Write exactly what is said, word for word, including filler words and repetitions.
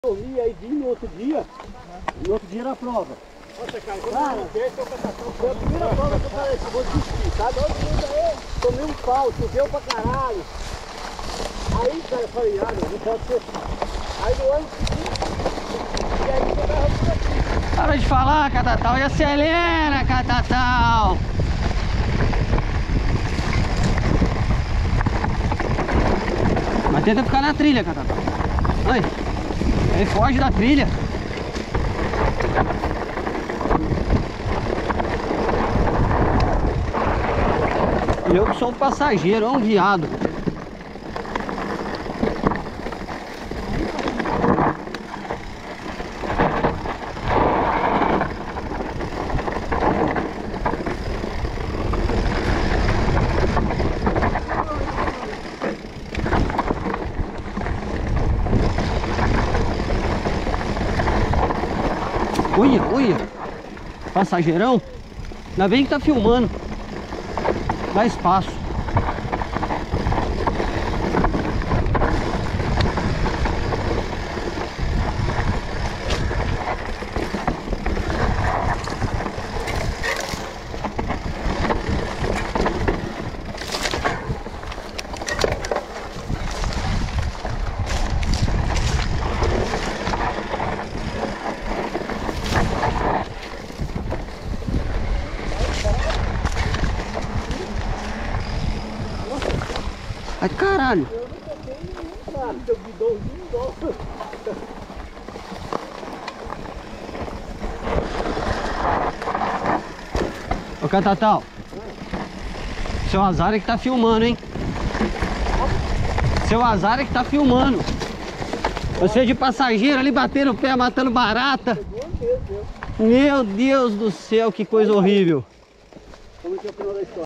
Dormi, aí vim no outro dia, no outro dia na prova. Nossa, cara, quando Cara, eu não eu catação, foi a primeira prova que eu falei assim, vou desistir, sabe? Outro dia aí, tomei um pau, choveu pra caralho. Aí, cara, eu falei, ah, não pode ser. Aí no ano seguinte, e aí eu tava por aqui. Para de falar, Catatal, e acelera, Catatal! Mas tenta ficar na trilha, Catatal. Ai, ele foge da trilha. Eu que sou um passageiro, é um viado. Uia, uia, passageirão, ainda bem que tá filmando, dá espaço. Ai, caralho! Eu nunca tenho, cara, seu guidãozinho igual. Ô, Catatal, seu azar é que tá filmando, hein? Seu azar é que tá filmando. Você de passageiro ali batendo o pé, matando barata. Meu Deus do céu, que coisa horrível. Como que é o final da história?